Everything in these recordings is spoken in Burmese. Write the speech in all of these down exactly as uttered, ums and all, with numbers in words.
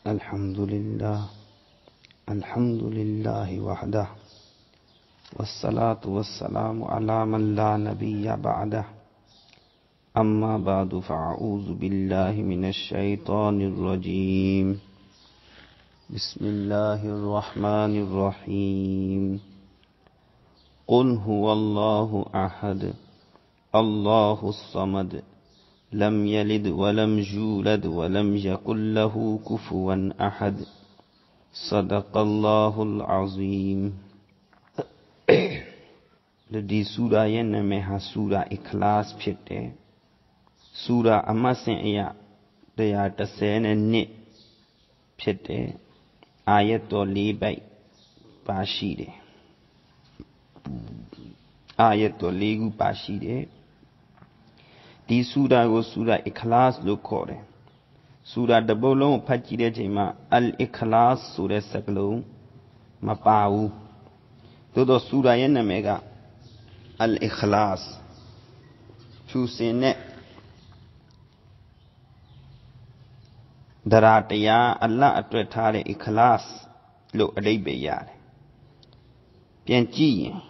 الحمد لله الحمد لله وحده والصلاة والسلام على من لا نبي بعده أما بعد فأعوذ بالله من الشيطان الرجيم بسم الله الرحمن الرحيم قل هو الله أحد الله الصمد لم يلد ولم يولد ولم يكن له كفوا أحد صدق الله العظيم ဒီဆူရာရဲ့နာမည်ဟာဆူရာအခလာစ်ဖြစ်တယ်ဆူရာအမတ်စဉ်အရone thirtyဖြစ်တယ်အာယတ်တော်၄ပိုက်ပါရှိတယ်အာယတ်တော်၄ခုပါရှိတယ်ဒီဆူရာကိုဆူရာအခလာစ်လို့ခေါ်တယ်ဆူရာတစ်ပုဒ်လုံးကိုဖတ်ကြည့်တဲ့ချိန်မှာအလ်အခလာစ်ဆိုတဲ့စကားလုံးမပါဘူးသို့တော့ဆူရာရဲ့နာမည်ကအလ်အခလာစ်ဖြူစင်တဲ့ဒရာတရားအလ္လာဟ်အတွက်ထားတဲ့ အခလာစ်လို့အဓိပ္ပာယ်ရတယ်ပြန်ကြည့်ရင်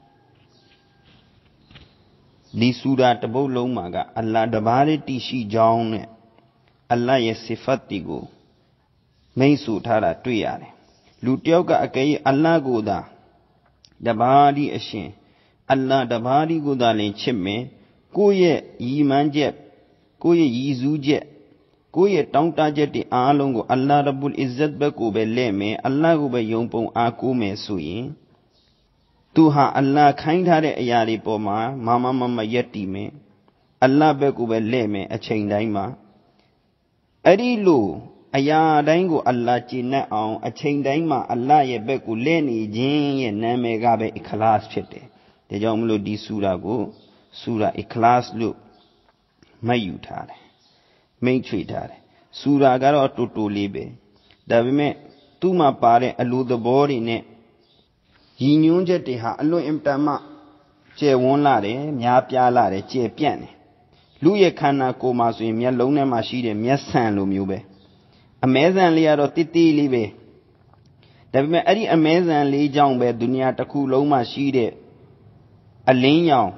ဒီဆူရာတစ်ပုဒ်လုံးမှာကအလ္လာဟ်တပါးတည်းရှိကြောင်းနဲ့အလ္လာဟ်ရဲ့ဆစ်ဖတ်တွေကိုမိတ်ဆွထားတာတွေ့ရတယ်လူတယောက်ကအကယ်၍အလ္လာဟ်ကိုသာတပါးတည်းအရှင်အလ္လာဟ်တပါးတည်းကိုသာလင်ချစ်မယ်ကိုယ့်ရဲ့ရည်မှန်းချက်ကိုယ့်ရဲ့ရည်စူးချက်ကိုယ့်ရဲ့တောင်းတချက်တွေအားလုံးကိုအလ္လာဟ်ရဘ်အစ်ဇတ်ဘက်ကိုပဲလဲ့မယ်အလ္လာဟ်ကိုပဲယုံပုံအားကိုးမယ်ဆိုရင်သူဟာအလ္လာဟ်ခိုင်းထားတဲ့အရာတွေပေါ်မှာမမမမယက်တည်မယ်အလ္လာဟ်ဘက်ကိုပဲလဲ့မယ်အချိန်တိုင်းမှာအဲ့ဒီလိုအရာတိုင်းကိုအလ္လာဟ်ကျင့်တတ်အောင်အချိန်တိုင်းမှာအလ္လာဟ်ရဲ့ဘက်ကိုလဲ့နေခြင်းရဲ့နာမည်ကပဲအခလာစ်ဖြစ်တယ်ဒါကြောင့်မလို့ဒီဆူရာကိုဆူရာအခလာစ်လို့မှတ်ယူထားတယ်မိတ်ချွေထားတယ်ဆူရာကတော့တူတူလေးပဲဒါပေမဲ့သူ့မှာပါတဲ့အလိုသဘောတွေနဲ့ရည်ညွှန်းချက်တွေဟာအလွန်အင်တန်မှကျယ်ဝန်းလာတယ်များပြားလာတယ်ကျယ်ပြန့်တယ်လူရဲ့ခန္ဓာကိုယ်မှာဆိုရင်မျက်လုံးထဲမှာရှိတဲ့မျက်စံလိုမျိုးပဲအမဲစံလေးကတော့တိတိလေးပဲဒါပေမဲ့အဲ့ဒီအမဲစံလေးကြောင့်ပဲဒုနီယာတစ်ခုလုံးမှာရှိတဲ့အလင်းရောင်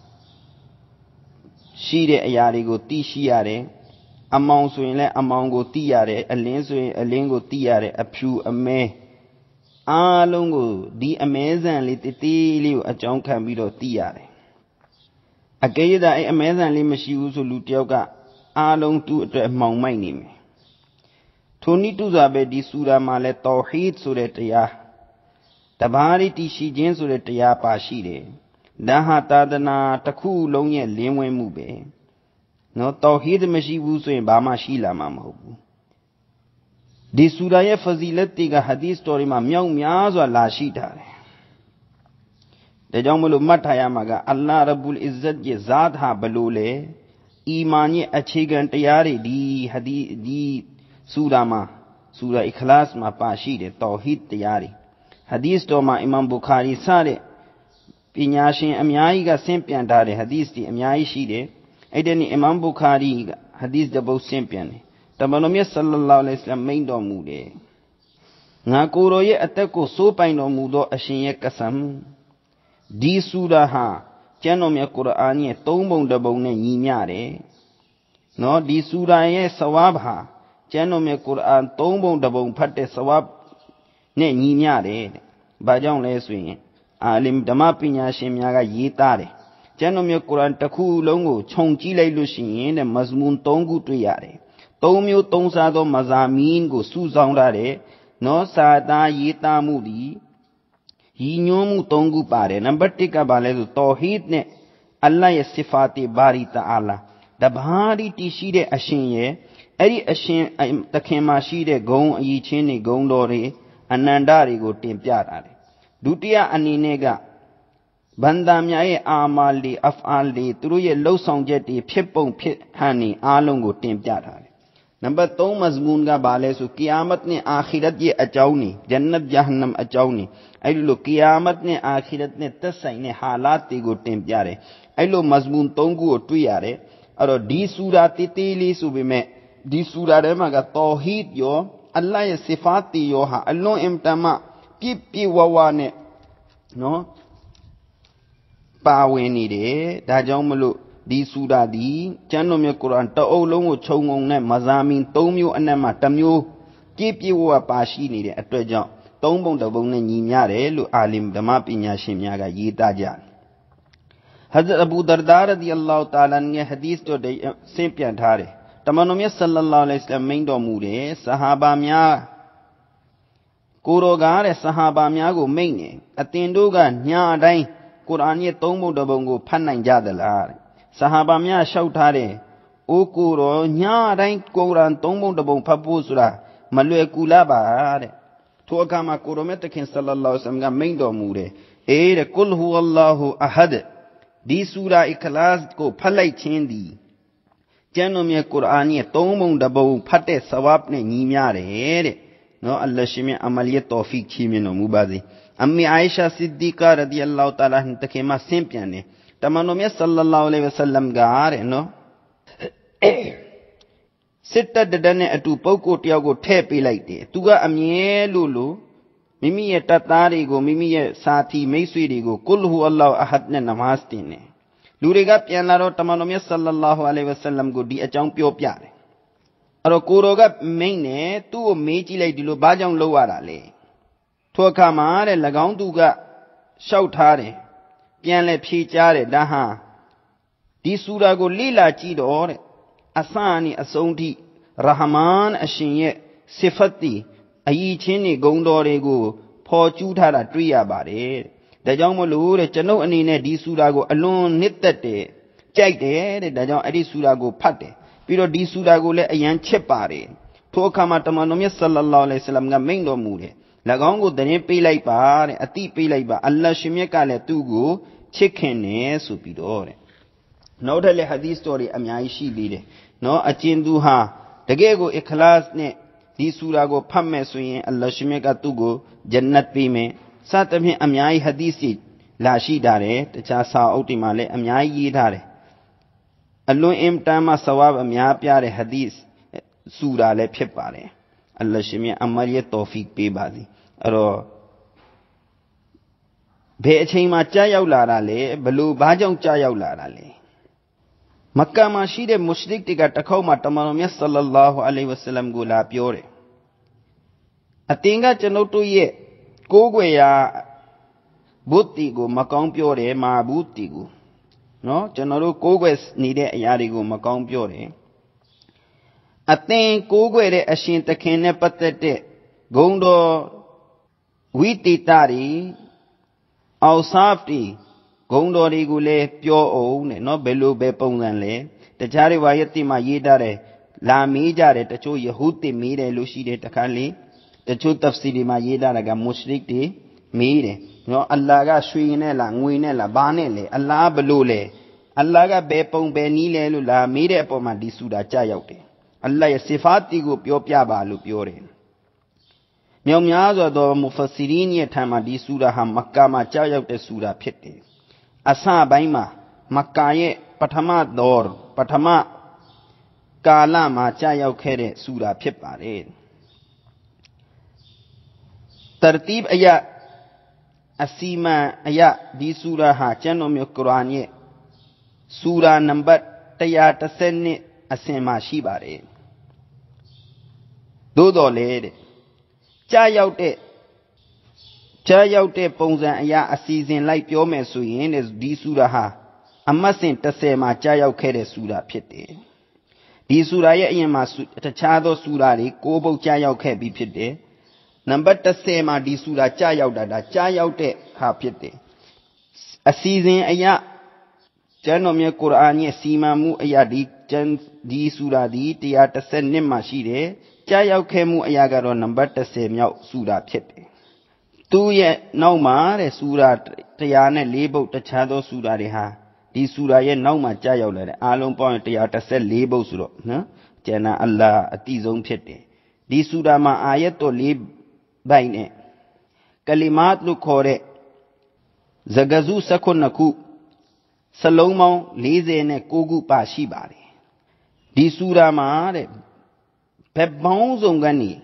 ရှိတဲ့အရာတွေကိုသိရှိရတယ်အမောင်ဆိုရင်လည်းအမောင်ကိုသိရတယ်အလင်းဆိုရင်အလင်းကိုသိရတယ်အဖြူအမဲအားလုံးကိုဒီအမဲစံလေးတိတိလေးကိုအကြောင်းခံပြီးတော့သိရတယ်အကယ်၍သာအဲ့အမဲစံလေးမရှိဘူးဆိုလူတယောက်ကအားလုံးသူ့အတွက်မှောင်မိုက်နေမယ်ထိုနည်းတူစွာပဲဒီဆူရာမှာလည်းတောဟီဒ်ဆိုတဲ့တရားတပါးတည်ရှိခြင်းဆိုတဲ့တရားပါရှိတယ်ဒါဟာသာသနာတစ်ခုလုံးရဲ့လင်းဝင်မှုပဲနော်တောဟီဒ်မရှိဘူးဆိုရင်ဘာမှရှိလာမှာမဟုတ်ဘူးဒီဆူရာရဲ့ဖဇီလတ်တွေကဟာဒီသ်တော်တွေမှာမြောက်များစွာလာရှိထားတယ်ဒါကြောင့်မလို့မှတ်ထားရမှာကအလ္လာဟ်ရဘ်အစ်ဇတ်ရဲ့ဇာတ်ဟာဘလို့လဲအီမန်ရဲ့အခြေခံတရားတွေဒီဟာဒီဒီဆူရာမှာဆူရာအခလာစ်မှာပါရှိတယ်တောဟီဒ်တရားတွေဟာဒီသ်တော်မှာအီမမ်ဘူခါရီစတဲ့ပညာရှင်အများကြီးကဆင့်ပြန်ထားတဲ့ဟာဒီသ်တွေအများကြီးရှိတယ်အဲ့ဒီနေ့အီမမ်ဘူခါရီကဟာဒီသ်တစ်ပုဒ်ဆင့်ပြန်တယ်တမန်တော်မြတ်ဆလ္လာလာဟ်အလိုင်းဝါဆလမ်မိန့်တော်မူတယ်ငါကိုယ်တော်ရဲ့အသက်ကိုစိုးပိုင်တော်မူသောအရှင်ရဲ့ကဆမ်ဒီဆူရာဟာကျမ်းတော်မြတ်ကုရ်အာန်ရဲ့သုံးပုံတစ်ပုံနဲ့ညီမျှတယ်နော်ဒီဆူရာရဲ့ဆဝါဘ်ဟာကျမ်းတော်မြတ်ကုရ်အာန်သုံးပုံတစ်ပုံဖတ်တဲ့ဆဝါဘ်နဲ့ညီမျှတယ်တဲ့ဘာကြောင့်လဲဆိုရင်အာလင်ဓမ္မပညာရှင်များကရေးသားတယ်ကျမ်းတော်မြတ်ကုရ်အာန်တစ်ခုလုံးကိုခြုံကြည့်လိုက်လို့ရှိရင်တဲ့မဇမူန်သုံးခုတွေ့ရတယ်သုံးမျိုးသုံးစားသောမဇာမင်းကိုစုဆောင်းထားတဲ့နော်စာသားရေးသားမှုဒီရည်ညွှန်းမှုသုံးခုပါတယ်နံပါတ်oneကဘာလဲဆိုတောဟီဒ်နဲ့အလ္လာဟ်ရဲ့ဆစ်ဖာတီဘာရီတာအာလာတပါးတည်ရှိတဲ့အရှင်ရဲ့အဲ့ဒီအရှင်သခင်မှာရှိတဲ့ဂုဏ်အရည်ချင်းတွေဂုဏ်တော်တွေအနန္တတွေကိုတင်ပြတာတယ်ဒုတိယအနေနဲ့ကဘန္တာများရဲ့အာမာလီအဖ်အာလီသူတို့ရဲ့လှုပ်ဆောင်ချက်တွေဖြစ်ပုံဖြစ်ဟန်နေအားလုံးကိုတင်ပြထားတယ်နံပါတ်threeမဇမူန်ကဘာလဲဆိုကီယာမတ်နဲ့အာခိရတ်ရဲ့အကြောင်းနေဂျန်နတ်ဂျဟန္နမ်အကြောင်းနေအဲ့လိုကီယာမတ်နဲ့အာခိရတ်နဲ့သက်ဆိုင်တဲ့ဟာလာတ်တွေကိုတင်ပြတယ်အဲ့လိုမဇမူန်threeခုကိုတွေ့ရတယ်အဲ့တော့ဒီဆူရာတေးသေးလေးဆိုပေမဲ့ဒီဆူရာထဲမှာကတောဟီဒ်ရောอัลลอฮ์ရဲ့ sifat တွေရောဟာအလွန်အင်တန်မှပြည့်ပြည့်ဝဝနဲ့နော်ပါဝင်နေတယ်ဒါကြောင့်မလို့ဒီဆူရာဒီကျမ်းတော်မြတ်ကုရ်အာန်တအုပ်လုံးကိုခြုံငုံနဲ့မဇာမင်သုံးမျိုးအနက်မှာတစ်မျိုးပြည့်ပြည့်ဝဝပါရှိနေတဲ့အတွက်ကြောင့်သုံးပုံတစ်ပုံနဲ့ညီမျှတယ်လို့အာလင်ဓမ္မပညာရှင်များကရေးသားကြတယ်ဟဇ်အဘူဒါရဒါရဒီအလ္လာဟူတာအာလာရဲ့ဟဒီသ်တို့ဆင့်ပြန်ထားတယ်တမန်တော်မြတ်ဆလ္လာလာဟ်အလိုင်းဝါဆလမ်မိန့်တော်မူတယ်ဆဟာဘာများကိုရောကားတဲ့ဆဟာဘာများကိုမိန့်နေအသင်တို့ကညတိုင်းကုရ်အာန်ရဲ့သုံးပုံတစ်ပုံကိုဖတ်နိုင်ကြသလားတဲ့ဆဟာဘာများလျှောက်ထားတယ်အိုကိုရောညတိုင်းကုရ်အာန်သုံးပုံတစ်ပုံဖတ်ဖို့ဆိုတာမလွယ်ကူလားပါတဲ့ထိုအခါမှာကိုရောမြတ်တခင်ဆလ္လာလာဟ်အလိုင်းဝါဆလမ်ကမိန့်တော်မူတယ်အေးတဲ့ကုလ်ဟူဝလ္လာဟူအဟဒ်ဒီဆူရာအခလာစ်ကိုဖတ်လိုက်ခြင်းသည်ကျမ်းတော်မြတ်ကုရ်အာန်ရဲ့သုံးပုံတစ်ပုံဖတ်တဲ့ဆဝပ်နဲ့ညီမျှတယ်တဲ့နော်အလ္လာဟ်ရှင်မြတ်အမလီယတ်တောဖီကချီးမြှင့်တော်မူပါစေအမ်မီအိုင်ရှာဆစ်ဒီကာရဒီအလ္လာဟူတာလာတခင်မဆင့်ပြန်တယ်တမန်တော်မြတ်ဆလ္လာလာဟ်အလိုင်းဝါဆလမ်ကတဲ့နော်စစ်တပ်တတဲ့နဲ့အတူပုဂ္ဂိုလ်တယောက်ကိုထည့်ပေးလိုက်တယ်သူကအမြဲလို့လို့မိမိရဲ့တပ်သားတွေကိုမိမိရဲ့စာသီမိတ်ဆွေတွေကိုကုလ်ဟူအလ္လာဟူအဟဒ်နဲ့နမတ်တင်တယ်လူတွေကပြန်လာတော့တမန်တော်မြတ်ဆလ္လာလာဟူအလိုင်းဝါဆလမ်ကိုဒီအကြောင်းပြောပြတယ်အဲ့တော့ကိုတော်ကမိန့်နေသူ့ကိုမေးကြည့်လိုက်ဒီလိုဘာကြောင့်လုပ်ရတာလဲထိုအခါမှာတဲ့၎င်းသူကလျှောက်ထားတယ်ပြန်လဲဖြေကြားတယ်ဒါဟာဒီဆူရာကိုလေ့လာကြည့်တော့တဲ့အစအနီအဆုံးထိရာဟမန်အရှင်ရဲ့ဆစ်ဖတ်တီအယီချင်းတွေဂုဏ်တော်တွေကိုဖော်ကျူးထားတာတွေ့ရပါတယ်တဲ့ဒါကြောင့်မလို့တဲ့ကျွန်ုပ်အနေနဲ့ဒီဆူရာကိုအလွန်နှစ်သက်တယ်ကြိုက်တယ်တဲ့ဒါကြောင့်အဲ့ဒီဆူရာကိုဖတ်တယ်ပြီးတော့ဒီဆူရာကိုလည်းအယံချစ်ပါတယ်ထိုအခါမှာတမန်တော်မြတ်ဆလ္လာလာဟ်အလိုင်းဝါဆလမ်ကမိန့်တော်မူတယ်၎င်းကိုသတင်းပေးလိုက်ပါတဲ့အတိပေးလိုက်ပါအလ္လာဟ်ရှင်မြတ်ကလည်းသူ့ကိုချစ်ခင်တယ်ဆိုပြီးတော့တဲ့နောက်ထပ်လည်းဟာဒီသ်တော်တွေအများကြီးရှိသေးတယ်နော်အကျဉ်သူဟာတကယ်ကိုအခလာစ်နဲ့ဒီဆူရာကိုဖတ်မယ်ဆိုရင်အလ္လာဟ်ရှင်မြတ်ကသူ့ကိုဂျန်နတ်ပေးမယ်စသဖြင့်အများကြီးဟာဒီသ်တွေလာရှိတာတယ်တခြားစာအုပ်တွေမှာလည်းအများကြီးရေးထားတယ်အလွန်အင်တန်မှဆဝါဘ်အများပြတဲ့ဟာဒီသ်ဆူရာလည်းဖြစ်ပါတယ်အလ္လာဟ်ရှင်မြတ်အမရီတောဖီကပေးပါစေအဲ့တော့ဘယ်အချိန်မှာကြားရောက်လာတာလဲဘလို့ဘာကြောင့်ကြားရောက်လာတာလဲမက္ကာမှာရှိတဲ့မုရှရစ်တွေကတစ်ခေါက်မှတမန်တော်မြတ်ဆလ္လာလာဟူအလိုင်းဝါဆလမ်ကိုလာပြောတယ်အသင်ကကျွန်ုပ်တို့ရဲ့ကိုးကွယ်ရာဘုဒ္ဓီကိုမကောင်းပြောတယ်မာဘူးတီကိုနော်ကျွန်တော်တို့ကိုးကွယ်နေတဲ့အရာတွေကိုမကောင်းပြောတယ်အသင်ကိုးကွယ်တဲ့အရှင်သခင်နဲ့ပတ်သက်တဲ့ဂုဏ်တော်ဝိတိတာတွေအောက်ဆာဖ်တွေဂုဏ်တော်တွေကိုလည်းပြောအောင်တဲ့နော်ဘယ်လိုပဲပုံစံလဲတခြားတွေဝါယတိမှာရေးထားတယ်လာမေးကြတယ်တချို့ယဟုဒ်တွေမေးတယ်လို့ရှိတယ်တခါလေတချို့တဖ်စီတွေမှာရေးထားတာကမုရှရစ်တွေမေးတယ်နော်အလ္လာဟ်ကရွှေနဲ့လားငွေနဲ့လားဘာနဲ့လဲအလ္လာဟ်ဘလို့လဲအလ္လာဟ်ကဘယ်ပုံဘယ်နည်းလဲလို့လာမေးတဲ့အပေါ်မှာဒီဆူရာကြာရောက်တယ်အလ္လာဟ်ရဲ့ဆစ်ဖတ်တီကိုပြောပြပါလို့ပြောတယ်မြောက်များစွာသောမူဖက်ဆီရီန်ရဲ့ထံမှာဒီဆူရာဟာမက္ကာမှာကြာရောက်တဲ့ဆူရာဖြစ်တယ်အစပိုင်းမှာမက္ကာရဲ့ပထမဒေါ်ပထမကာလမှာကြာရောက်ခဲ့တဲ့ဆူရာဖြစ်ပါတယ်တရတီဘ်အယအစီမံအယဒီဆူရာဟာကျမ်းတော်မြတ်ကုရ်အာန်ရဲ့ဆူရာနံပါတ်one thirty-twoအဆင့်မှာရှိပါတယ်သို့တော်လည်းတဲ့ကြာရောက်တဲ့ကြာရောက်တဲ့ပုံစံအရာအစီအစဉ်လိုက်ပြောမယ်ဆိုရင်ဒီဆူရာဟာအမတ်စဉ်thirtyမှာကြာရောက်ခဲ့တဲ့ဆူရာဖြစ်တယ်ဒီဆူရာရဲ့အရင်မှာတခြားသောဆူရာတွေကိုးပုဒ်ကြာရောက်ခဲ့ပြီးဖြစ်တယ်နံပါတ်thirtyမှာဒီဆူရာကြာရောက်တာဒါကြာရောက်တဲ့ဟာဖြစ်တယ်အစီအစဉ်အရာကျမ်းတော်မြတ်ကုရ်အာန်ရဲ့စီမံမှုအရာဒီကျမ်းဒီဆူရာဒီone thirty-twoမှာရှိတယ်ကြာရောက်ခဲ့မှုအရာကတော့နံပါတ်thirtyမြောက်ဆူရာဖြစ်တယ်သူရဲ့နောက်မှာတဲ့ဆူရာone oh fourပုဒ်တခြားသောဆူရာတွေဟာဒီဆူရာရဲ့နောက်မှာကြာရောက်လာတယ်အားလုံးပေါင်းone thirty-fourပုဒ်ဆိုတော့နော်ကျန်တာအလ္လာဟ်အတိဆုံးဖြစ်တယ်ဒီဆူရာမှာအာယတ်တော်၄ဘိုက်နဲ့ကလီမတ်လို့ခေါ်တဲ့ဇဂဇုone nineခုစလုံးပေါင်းforty-nineခုပါရှိပါတယ်ဒီဆူရာမှာတဲ့ဘက်ပေါင်းစုံကနေ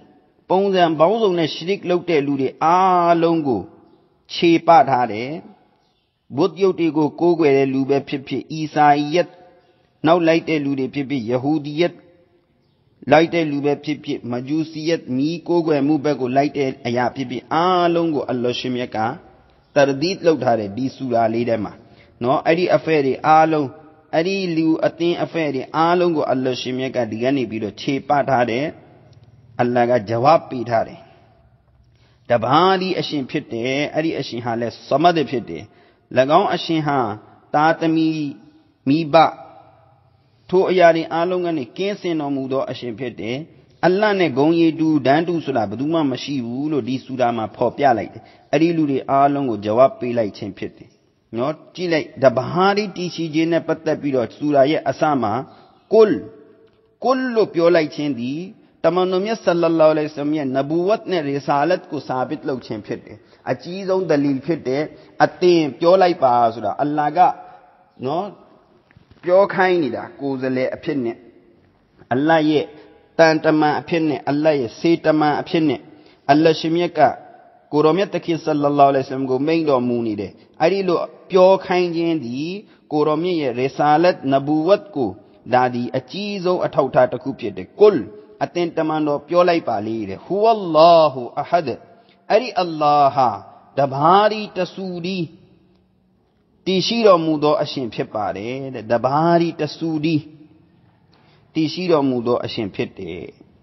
ပုံစံပေါင်းစုံနဲ့ရှရစ်လုပ်တဲ့လူတွေအားလုံးကိုခြေပထားတယ်ဘုဒ္ဓယုတ်တွေကိုကိုးကွယ်တဲ့လူပဲဖြစ်ဖြစ်အီစာယတ်နောက်လိုက်တဲ့လူတွေဖြစ်ဖြစ်ယဟူဒီယတ်လိုက်တဲ့လူပဲဖြစ်ဖြစ်မဂျူစီယတ်မီကိုးကွယ်မှုဘက်ကိုလိုက်တဲ့အရာဖြစ်ဖြစ်အားလုံးကိုအလ္လာဟ်ရှင်မြတ်ကတရဒီတ်လုပ်ထားတယ်ဒီဆူရာလေးထဲမှာနော်အဲ့ဒီအဖဲတွေအားလုံးအဲ့ဒီလူအသင်းအဖဲတွေအားလုံးကိုအလ္လာဟ်ရှင်မြတ်ကဒီကနေပြီးတော့ခြေပထားတယ်အလ္လာဟ်ကဂျဝပ်ပေးထားတယ်တပါးဒီအရှင်ဖြစ်တယ်အဲ့ဒီအရှင်ဟာလဲဆမဒ်ဖြစ်တယ်၎င်းအရှင်ဟာတာသမီမိဘထိုအရာတွေအားလုံးကနေကင်းစင်တော်မူသောအရှင်ဖြစ်တယ်အလ္လာဟ်နဲ့ဂုဏ်ရည်တူဒန်းတူဆိုတာဘယ်သူမှမရှိဘူးလို့ဒီဆူရာမှာဖော်ပြလိုက်တယ်အဲ့ဒီလူတွေအားလုံးကိုဂျဝပ်ပေးလိုက်ခြင်းဖြစ်တယ်နော်ကြည့်လိုက်တဘာဒီတီရှိခြင်းနဲ့ပတ်သက်ပြီးတော့ဆူရာရဲ့အစမှာကုလ်ကုလ်လို့ပြောလိုက်ခြင်းဒီတမန်တော်မြတ်ဆလ္လာလာဟ်အလိုင်းဝါဆလမ်ရဲ့နဗူဝတ်နဲ့ရီဆာလတ်ကိုစာဘစ်လုပ်ခြင်းဖြစ်တယ်အကြီးဆုံးဒလီလ်ဖြစ်တယ်အသင်ပြောလိုက်ပါဆိုတာအလ္လာဟ်ကနော်ပြောခိုင်းနေတာကိုယ်စလဲအဖြစ်နဲ့အလ္လာဟ်ရဲ့တန်တမန်အဖြစ်နဲ့အလ္လာဟ်ရဲ့စေတမန်အဖြစ်နဲ့အလ္လာဟ်ရှင်မြတ်ကကိုရောမြတ်တခင်ဆလ္လာလာဟ်အလိုင်းဝါဆလမ်ကိုမိန့်တော်မူနေတယ်အဲ့ဒီလိုပြောခိုင်းခြင်းဒီကိုရောမြတ်ရဲ့ရီဆာလတ်နဗူဝတ်ကိုဒါဒီအကြီးဆုံးအထောက်ထားတစ်ခုဖြစ်တယ်ကုလ်အသင်တမန်တော်ပြောလိုက်ပါလေတဲ့ဟူဝလ္လာဟူအဟဒ်အဲ့ဒီအလ္လာဟ်ဟာတဘာဒီတဆူဒီတည်ရှိတော်မူသောအရှင်ဖြစ်ပါတယ်တဲ့တဘာဒီတဆူဒီတည်ရှိတော်မူသောအရှင်ဖြစ်တယ်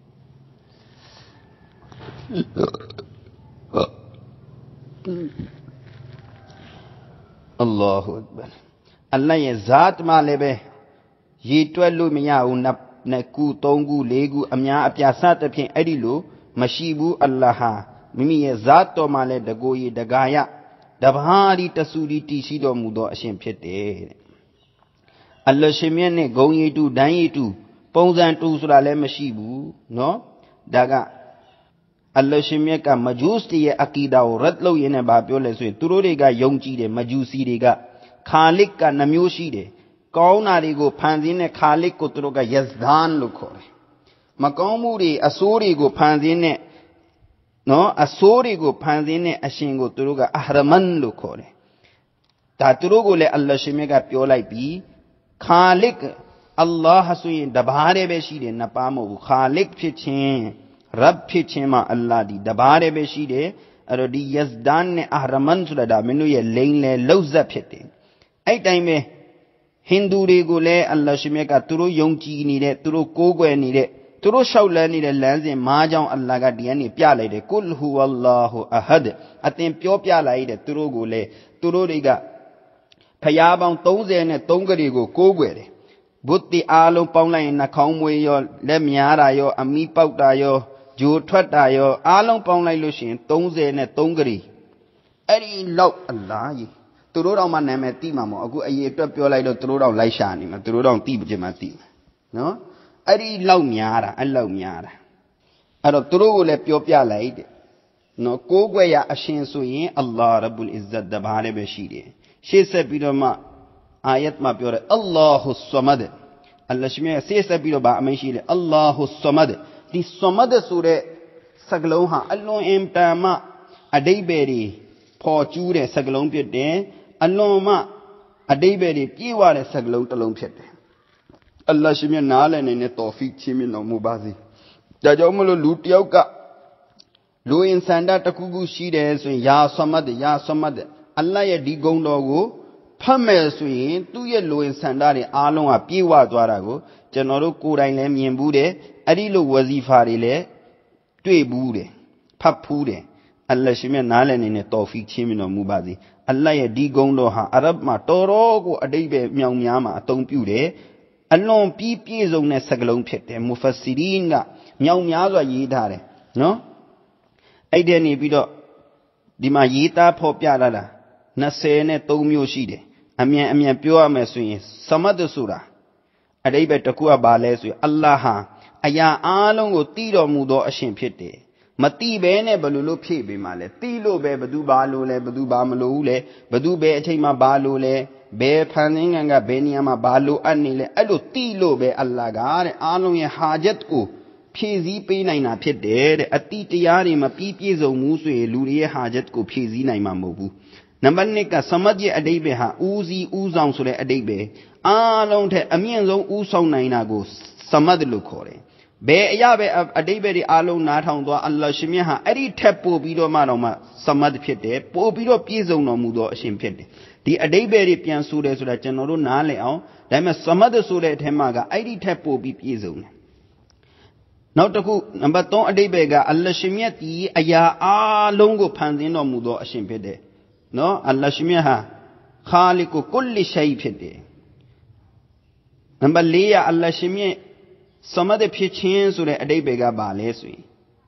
အလ္လာဟူအက္ဘာအလ္လာဟ်ရဲ့ဇာတ်မှလည်းပဲရေတွက်လို့မရဘူးနှစ်ခုသုံးခုလေးခုအများအပြားစသဖြင့်အဲ့ဒီလိုမရှိဘူးအလ္လာဟ်ဟာမိမိရဲ့ဇာတ်တော်မှလည်းတကိုယ်ရည်တကာယတဘာဒီတဆူဒီတည်ရှိတော်မူသောအရှင်ဖြစ်တယ်တဲ့အလ္လာဟ်ရှင်မြတ်နဲ့ဂုဏ်ရည်တူဒန်းရည်တူပုံစံတူဆိုတာလည်းမရှိဘူးနော်ဒါကအလ္လာဟ်ရှင်မြတ်ကမဂျူးစီရဲ့အကီဒါကိုရတ်လုပ်ရင်းနဲ့ဗာပြောလဲဆိုရင်သူတို့တွေကယုံကြည်တယ်မဂျူးစီတွေကခါလစ်ကနှမျိုးရှိတယ်ကောင်းတာတွေကိုဖန်ဆင်းတဲ့ခါလစ်ကိုသူတို့ကယဇ်ဒန်လို့ခေါ်တယ်မကောင်းမှုတွေအဆိုးတွေကိုဖန်ဆင်းတဲ့နော်အဆိုးတွေကိုဖန်ဆင်းတဲ့အရှင်ကိုသူတို့ကအဟရမန်လို့ခေါ်တယ်ဒါသူတို့ကိုလည်းအလ္လာဟ်ရှင်မြတ်ကပြောလိုက်ပြီးခါလစ်အလ္လာဟ်ဆိုရင်တပါးတည်းပဲရှိတယ်နှစ်ပါးမဟုတ်ဘူးခါလစ်ဖြစ်ခြင်းရဘ်ဖြစ်ခြင်းမှာအလ္လာဟ်ဒီတပါးတည်းပဲရှိတယ်အဲ့တော့ဒီယဇ်ဒန်နဲ့အဟရမန်ဆိုတာဒါမင်းတို့ရဲ့လိန်လေလောက်ဇက်ဖြစ်တယ်အဲ့တိုင်းပဲဟိန္ဒူတွေကိုလည်းအလ္လာဟ်ရှင်မြတ်ကသူတို့ယုံကြည်နေတဲ့သူတို့ကိုးကွယ်နေတဲ့သူတို့လျှောက်လန်းနေတဲ့လမ်းစဉ်မားကြောင်းအလ္လာဟ်ကဒီကနေပြလိုက်တယ်ကုလ်ဟူဝလ္လာဟူအဟဒ်အသင်ပြောပြလိုက်တဲ့သူတို့ကိုလည်းသူတို့တွေကဖျားပေါင်းသုံးဆယ်နဲ့သုံးကလေးကိုကိုးကွယ်တယ်ဘုဒ္ဓအားလုံးပေါင်းလိုက်ရင်နှာခေါင်းမွေးရောလက်များတာရောအမီးပေါက်တာရောဂျိုထွက်တာရောအားလုံးပေါင်းလိုက်လို့ရှိရင်သုံးဆယ်နဲ့သုံးကလေးအဲ့ဒီလောက်အလ္လာဟ်ကြီးသူတို့တော့မှနာမည်သိမှာမဟုတ်အခုအရေးအတွက်ပြောလိုက်လို့သူတို့တော့လိုက်ရှာနေမှာသူတို့တော့သိကြမှာသိမှာနော်အဲ့ဒီလောက်များတာအဲ့လောက်များတာအဲ့တော့သူတို့ကိုလည်းပြောပြလိုက်တဲ့နော်ကိုးကွယ်ရအရှင်ဆိုရင်အလ္လာဟ်ရဘ်ဘူလ်အစ္စတ်တပါးလည်းပဲရှိတယ်ရှေ့ဆက်ပြီးတော့မှအာယတ်မှာပြောတယ်အလ္လာဟူဆမဒ်အလ္လာဟ်ရှင်ရှေ့ဆက်ပြီးတော့ဗာအမိန့်ရှိတယ်အလ္လာဟူဆမဒ်ဒီဆမဒ်ဆိုတဲ့စကားလုံးဟာအလွန်အင်တန်မှအဓိပ္ပာယ်တွေဖော်ကျူးတဲ့စကားလုံးဖြစ်တယ်အလွန်မှအဓိပ္ပာယ်တွေပြည့်ဝတဲ့စကားလုံးတစ်လုံးဖြစ်တယ်အလ္လာဟ်ရှင်မြတ်နားလည်နေတဲ့တော်ဖီချီးမြှင့်တော်မူပါစေဒါကြောင့်မလို့လူတယောက်ကလူအင်ဆန္ဒတစ်ခုခုရှိတယ်ဆိုရင်ယာဆမဒ်ယာဆမဒ်အလ္လာဟ်ရဲ့ဒီဂုဏ်တော်ကိုဖတ်မယ်ဆိုရင်သူ့ရဲ့လူအင်ဆန္ဒတွေအားလုံးကပြည့်ဝသွားတာကိုကျွန်တော်တို့ကိုယ်တိုင်လည်းမြင်ဘူးတယ်အဲ့ဒီလိုဝဇီဖာတွေလည်းတွေ့ဘူးတယ်ဖတ်ဘူးတယ်အလ္လာဟ်ရှင်မြတ်နားလည်နေတဲ့တော်ဖီချီးမြှင့်တော်မူပါစေအလ္လာဟ်ရဲ့ဒီဂုဏ်တော်ဟာအရဗ်မှာတော်တော်ကိုအတိတ်ပဲမြောင်များမှာအသုံးပြုတယ်အလွန်ပြီးပြည့်စုံတဲ့စကားလုံးဖြစ်တယ်မူဖဆီရီန်ကမြောင်များစွာရေးထားတယ်နော်အဲ့ဒီနေပြီးတော့ဒီမှာရေးသားဖော်ပြလာတာနှစ်ဆယ်နဲ့သုံးမျိုးရှိတယ်အမြန်အမြန်ပြောရမယ်ဆိုရင်ဆမတ်ဆိုတာအတိတ်ပဲတစ်ခုကဘာလဲဆိုရင်အလ္လာဟ်ဟာအရာအားလုံးကိုတည်တော်မူသောအရှင်ဖြစ်တယ်မတိဘဲနဲ့ဘယ်လိုလို့ဖြည့်ပေးမှလဲတိလို့ပဲဘသူဘာလို့လဲဘသူဘာမလို့ဘူးလဲဘသူပဲအချိန်မှာဘာလို့လဲဘယ်ဖန်ဆင်းငံကဘယ်နေရာမှာဘာလို့အပ်နေလဲအဲ့လိုတိလို့ပဲအလ္လာဟ်ကတဲ့အားလုံးရဲ့ဟာဂျတ်ကိုဖြည့်ဆည်းပေးနိုင်တာဖြစ်တယ်တဲ့အတိတရားတွေမပြီးပြည့်စုံဘူးဆိုရင်လူတွေရဲ့ဟာချက်ကိုဖြည့်ဆည်းနိုင်မှာမဟုတ်ဘူးနံပါတ်နှစ်ကသမတ်ရဲ့အတိတ်ပဲဟာဦးစီးဦးဆောင်ဆိုတဲ့အတိတ်ပဲအားလုံးထက်အမြင့်ဆုံးဦးဆောင်နိုင်တာကိုသမတ်လို့ခေါ်တယ်ဘယ်အရာပဲအတိတ်ပဲတွေအားလုံးနားထောင်သွားအလ္လာဟ်ရှင်မြတ်ဟာအဲ့ဒီထက်ပို့ပြီးတော့မှတော့မှသမတ်ဖြစ်တယ်ပို့ပြီးတော့ပြည့်စုံတော်မူသောအရှင်ဖြစ်တယ်ဒီအတိတ်ပဲတွေပြန်ဆိုတယ်ဆိုတာကျွန်တော်တို့နားလည်အောင်ဒါပေမဲ့သမတ်ဆိုတဲ့အထက်မှာကအဲ့ဒီထက်ပို့ပြီးပြည့်စုံတယ်နောက်တစ်ခုနံပါတ်သုံးအတိတ်ပဲကအလ္လာဟ်ရှင်မြတ်ဒီအရာအားလုံးကိုဖန်ဆင်းတော်မူသောအရှင်ဖြစ်တယ်နော်အလ္လာဟ်ရှင်မြတ်ဟာခါလီကိုကုလ်ရှိုင်ဖြစ်တယ်နံပါတ်လေးကအလ္လာဟ်ရှင်မြတ်သမတ်ဖြစ်ခြင်းဆိုတဲ့အတိတ်ပဲကပါလဲဆိုရင်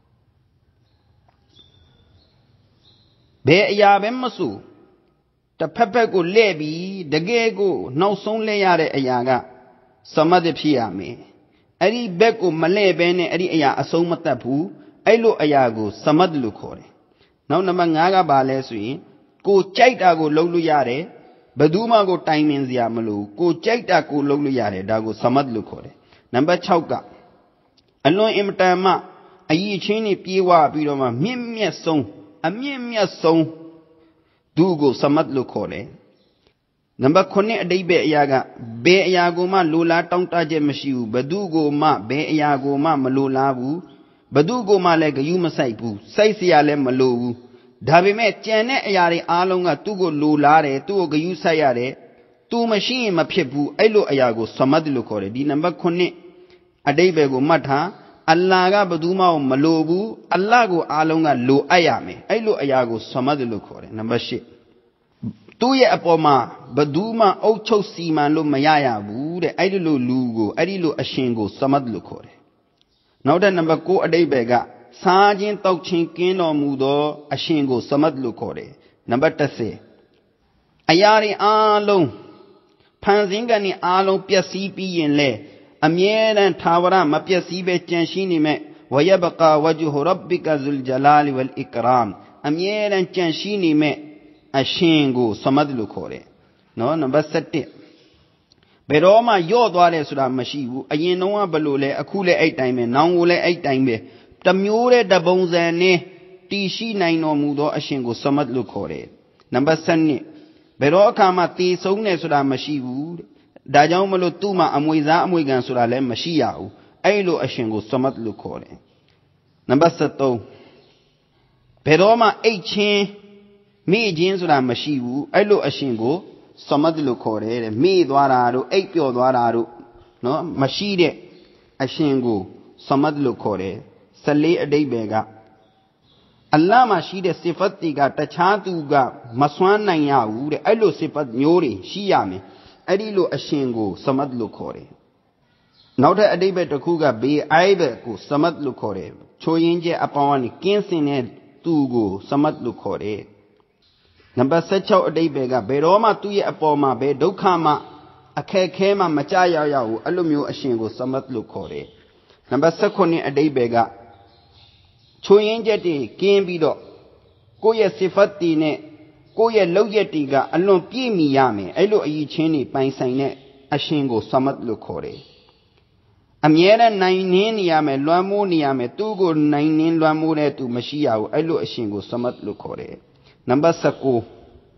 ဘယ်အရာပဲမဆိုတစ်ဖက်ဖက်ကိုလဲ့ပြီးတကယ်ကိုနောက်ဆုံးလဲရတဲ့အရာကသမတ်ဖြစ်ရမယ်အဲ့ဒီဘက်ကိုမလဲ့ဘဲနဲ့အဲ့ဒီအရာအဆုံးမတတ်ဘူးအဲ့လိုအရာကိုသမတ်လို့ခေါ်တယ်နောက်နံပါတ်ငါးကပါလဲဆိုရင်ကိုကြိုက်တာကိုလုပ်လို့ရတယ်ဘယ်သူမှကိုတိုင်ပင်စရာမလိုကိုကြိုက်တာကိုလုပ်လို့ရတယ်ဒါကိုသမတ်လို့ခေါ်တယ်နံပါတ်၆ကအလွန်အင်မတန်မှအရေးချင်းနေပြေးဝပြီးတော့မှမြင့်မြတ်ဆုံးအမြင့်မြတ်ဆုံးသူကိုသမတ်လို့ခေါ်တယ်နံပါတ်ခုနှစ်အတိတ်ပဲအရာကဘယ်အရာကိုမှလိုလားတောင်းတချက်မရှိဘူးဘယ်သူကိုမှဘယ်အရာကိုမှမလိုလားဘူးဘယ်သူကိုမှလည်းဂယုမဆိုင်ဘူးစိုက်เสียလည်းမလိုဘူးဒါပေမဲ့ကြံတဲ့အရာတွေအားလုံးကသူ့ကိုလိုလားတယ်သူ့ကိုဂယုဆိုင်ရတယ်သူမရှိရင်မဖြစ်ဘူးအဲ့လိုအရာကိုသမတ်လို့ခေါ်တယ်ဒီနံပါတ်ခုနှစ်အတိတ်ပဲကိုမှတ်ထားအလ္လာဟ်ကဘယ်သူမှမလိုဘူးအလ္လာဟ်ကိုအားလုံးကလိုအပ်ရမယ်အဲ့လိုအရာကိုသမတ်လို့ခေါ်တယ်နံပါတ်ရှစ်သူ့ရဲ့အပေါ်မှာဘယ်သူမှအုပ်ချုပ်စီမံလို့မရရဘူးတဲ့အဲ့ဒီလိုလူကိုအဲ့ဒီလိုအရှင်ကိုသမတ်လို့ခေါ်တယ်နောက်တဲ့နံပါတ်ကိုအတိတ်ပဲကစားခြင်းတောက်ခြင်းကင်းတော်မူသောအရှင်ကိုသမတ်လို့ခေါ်တယ်နံပါတ်တစ်ဆယ်အရာတွေအားလုံးဖန်ဆင်းကနေအားလုံးပျက်စီးပြီးရင်လေအမြဲတမ်းသာဝရမပျက်စီးပဲကြံရှိနေမဲ့ဝယဘကာဝဂျ်ဟူရဘ်ဘီကဇူလ်ဂျလာလ်ဝလ်အီကရမ်အမြဲတမ်းကြံရှိနေမဲ့အရှင်ကိုသမတ်လို့ခေါ်တယ်နော်နံပါတ်ဆယ့်တစ်ဘယ်တော့မှယော့သွားတယ်ဆိုတာမရှိဘူးအရင်တုန်းကဘယ်လိုလဲအခုလည်းအဲ့တိုင်းပဲနောင်ကိုလည်းအဲ့တိုင်းပဲတမျိုးတဲ့တပုံစံနဲ့တည်ရှိနိုင်တော်မူသောအရှင်ကိုသမတ်လို့ခေါ်တယ်နံပါတ်ဆယ့်နှစ်ဘယ်တော့အခါမှတည်ဆုံးတယ်ဆိုတာမရှိဘူးဒါကြောင့်မလို့သူ့မှာအမွေစားအမွေခံဆိုတာလည်းမရှိရဘူးအဲ့လိုအရှင်ကိုသမတ်လို့ခေါ်တယ်နံပါတ်ဆယ့်သုံးဘယ်တော့မှအိတ်ချင်းမိခြင်းဆိုတာမရှိဘူးအဲ့လိုအရှင်ကိုသမတ်လို့ခေါ်တယ်တဲ့မိသွားတာတို့အိတ်ပျော်သွားတာတို့နော်မရှိတဲ့အရှင်ကိုသမတ်လို့ခေါ်တယ်ဆယ့်လေးအတိတ်ပဲကအလ္လာဟ်မှာရှိတဲ့စိဖတ်တွေကတခြားသူကမစွမ်းနိုင်ရဘူးတဲ့အဲ့လိုစိဖတ်မျိုးတွေရှိရမယ်အဲ့ဒီလိုအရှင်ကိုသမတ်လို့ခေါ်တယ်နောက်တဲ့အတိတ်ပဲတစ်ခုကဘေးအိုက်ပဲကိုသမတ်လို့ခေါ်တယ်ချိုးရင်းကျအပေါင်းကနေကင်းစင်တဲ့သူကိုသမတ်လို့ခေါ်တယ်နံပါတ်ဆယ့်ခြောက်အတိတ်ပဲကဘယ်တော့မှသူ့ရဲ့အပေါ်မှာဘယ်ဒုက္ခမှအခက်ခဲမှမကြရောက်ရဘူးအဲ့လိုမျိုးအရှင်ကိုသမတ်လို့ခေါ်တယ်နံပါတ်ဆယ့်ခုနှစ်အတိတ်ပဲကချိုးရင်းချက်တွေကင်းပြီးတော့ကိုယ့်ရဲ့စိဖတ်တီနဲ့ကိုယ့်ရဲ့လောက်ရက်တီကအလွန်ပြည့်မီရမယ်အဲ့လိုအရေးချင်းတွေပိုင်ဆိုင်တဲ့အရှင်ကိုသမတ်လို့ခေါ်တယ်အမြဲတမ်းနိုင်နှင်းနေရမယ်လွှမ်းမိုးနေရမယ်သူ့ကိုနိုင်နှင်းလွှမ်းမိုးတဲ့သူမရှိရဘူးအဲ့လိုအရှင်ကိုသမတ်လို့ခေါ်တယ်နံပါတ်ဆယ့်ကို